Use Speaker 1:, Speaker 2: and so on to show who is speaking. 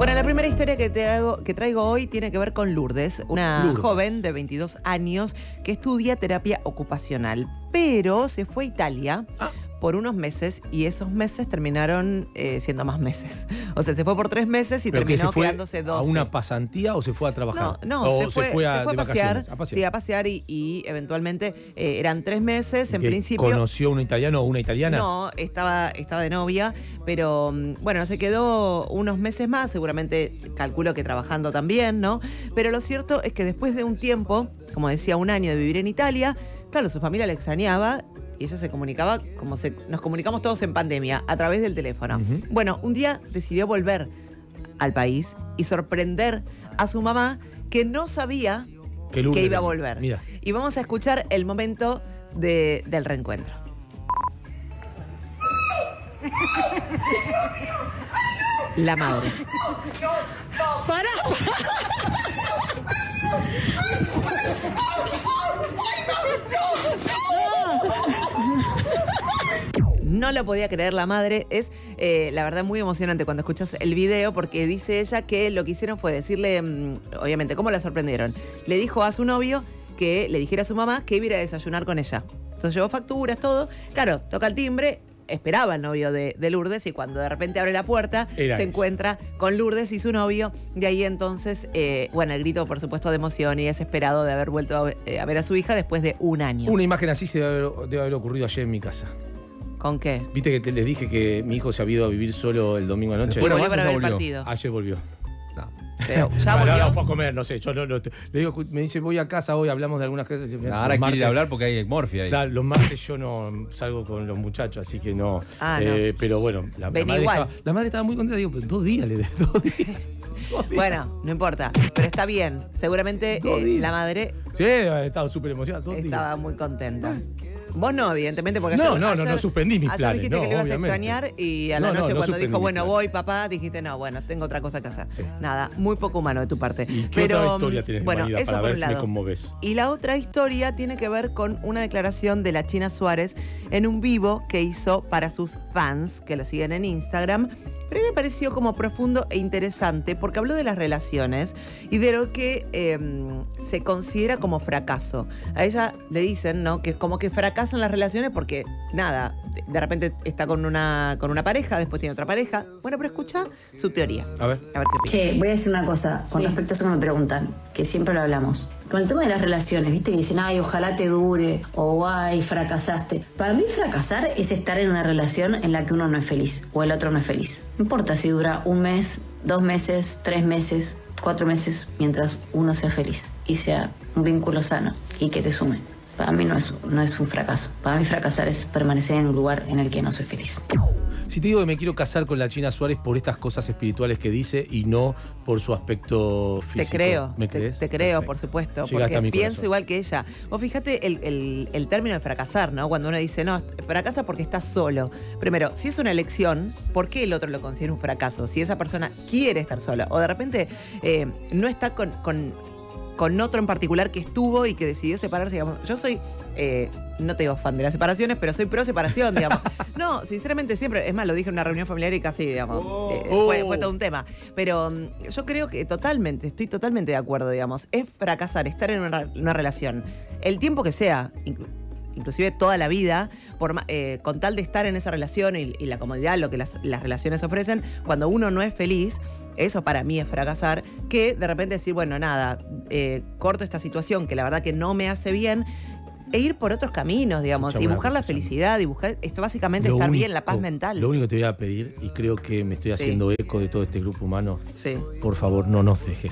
Speaker 1: Bueno, la primera historia que traigo hoy tiene que ver con Lourdes, una joven de 22 años que estudia terapia ocupacional, pero se fue a Italia por unos meses y esos meses terminaron siendo más meses. O sea, se fue por 3 meses y terminó quedándose 12.
Speaker 2: ¿A una pasantía o se fue a trabajar?
Speaker 1: No, se fue a pasear. Sí, a pasear y eventualmente eran 3 meses en principio.
Speaker 2: ¿Conoció un italiano o una italiana?
Speaker 1: No, estaba de novia, pero bueno, se quedó unos meses más, seguramente calculo que trabajando también, ¿no? Pero lo cierto es que después de un tiempo, como decía, 1 año de vivir en Italia, claro, su familia la extrañaba. Y ella se comunicaba como nos comunicamos todos en pandemia, a través del teléfono. Bueno, un día decidió volver al país y sorprender a su mamá, que no sabía que iba a volver. Mira. Y vamos a escuchar el momento del reencuentro. La madre.
Speaker 3: ¡Para!
Speaker 1: No lo podía creer la madre. Es, la verdad, muy emocionante cuando escuchas el video, porque dice ella que lo que hicieron fue decirle, obviamente, ¿cómo la sorprendieron? Le dijo a su novio que le dijera a su mamá que iba a ir a desayunar con ella. Entonces llevó facturas, todo. Claro, toca el timbre. Esperaba el novio de Lourdes y cuando de repente abre la puerta se encuentra con Lourdes y su novio. De ahí entonces, bueno, el grito por supuesto de emoción y desesperado de haber vuelto a ver a su hija después de 1 año.
Speaker 2: Una imagen así debe haber ocurrido ayer en mi casa.
Speaker 1: ¿Con qué?
Speaker 2: Viste que les dije que mi hijo se había ido a vivir solo el domingo anoche.
Speaker 1: Bueno, volvió para ver el partido.
Speaker 2: Ayer volvió. No.
Speaker 1: Pero ya volvió.
Speaker 2: Ahora fue a comer, no sé. Yo le digo, me dice, voy a casa hoy, hablamos de algunas cosas.
Speaker 4: Ahora quiere ir a hablar porque hay morfia ahí.
Speaker 2: Claro, los martes yo no salgo con los muchachos, así que no.
Speaker 1: No.
Speaker 2: Pero bueno, la madre estaba muy contenta. Digo, pero 2 días le 2 días.
Speaker 1: Bueno, no importa, pero está bien. Seguramente la madre...
Speaker 2: Sí, estaba súper emocionada.
Speaker 1: Estaba muy contenta. Vos no, evidentemente, porque
Speaker 2: no suspendí mis planes.
Speaker 1: Ayer dijiste que le ibas
Speaker 2: obviamente
Speaker 1: a extrañar y a la noche cuando dijo, bueno, voy, papá, dijiste, no, bueno, tengo otra cosa que hacer. Sí. Nada, muy poco humano de tu parte.
Speaker 2: ¿Y qué otra historia tienes,
Speaker 1: bueno,
Speaker 2: Marida,
Speaker 1: eso
Speaker 2: para
Speaker 1: por
Speaker 2: ver
Speaker 1: un
Speaker 2: si
Speaker 1: lado.
Speaker 2: me conmoves?
Speaker 1: Y la otra historia tiene que ver con una declaración de la China Suárez en un vivo que hizo para sus fans, que lo siguen en Instagram. Pero a mí me pareció como profundo e interesante porque habló de las relaciones y de lo que se considera como fracaso. A ella le dicen, ¿no?, que es como que fracasan las relaciones porque, nada, de repente está con una pareja, después tiene otra pareja. Bueno, pero escucha su teoría. A ver qué piensa.
Speaker 5: Che, voy a decir una cosa con respecto a eso que me preguntan, que siempre lo hablamos. Con el tema de las relaciones, viste que dicen, ay, ojalá te dure, o ay, fracasaste. Para mí fracasar es estar en una relación en la que uno no es feliz, o el otro no es feliz. No importa si dura 1 mes, 2 meses, 3 meses, 4 meses, mientras uno sea feliz y sea un vínculo sano y que te sume. Para mí no es un fracaso. Para mí fracasar es permanecer en un lugar en el que no soy feliz.
Speaker 2: Si te digo que me quiero casar con la China Suárez por estas cosas espirituales que dice y no por su aspecto físico.
Speaker 1: Te creo.
Speaker 2: ¿Me crees?
Speaker 1: Te creo, perfecto. Por supuesto.
Speaker 2: Llegaste
Speaker 1: porque pienso igual que ella. Vos fíjate el término de fracasar, ¿no? Cuando uno dice, no, fracasa porque estás solo. Primero, si es una elección, ¿por qué el otro lo considera un fracaso? Si esa persona quiere estar sola o de repente no está con otro en particular que estuvo y que decidió separarse, digamos. Yo soy, no te digo fan de las separaciones, pero soy pro separación, digamos. No, sinceramente siempre, es más, lo dije en una reunión familiar y casi, digamos, fue todo un tema. Pero yo creo que estoy totalmente de acuerdo, digamos. Es fracasar, estar en una relación, el tiempo que sea, inclusive toda la vida, con tal de estar en esa relación y la comodidad, lo que las relaciones ofrecen, cuando uno no es feliz, eso para mí es fracasar, que de repente decir, bueno, nada, corto esta situación que la verdad que no me hace bien, e ir por otros caminos, digamos, y buscar la felicidad, y buscar esto, básicamente estar bien, la paz mental.
Speaker 2: Lo único que te voy a pedir, y creo que me estoy haciendo eco de todo este grupo humano,
Speaker 1: sí,
Speaker 2: por favor, no nos dejes.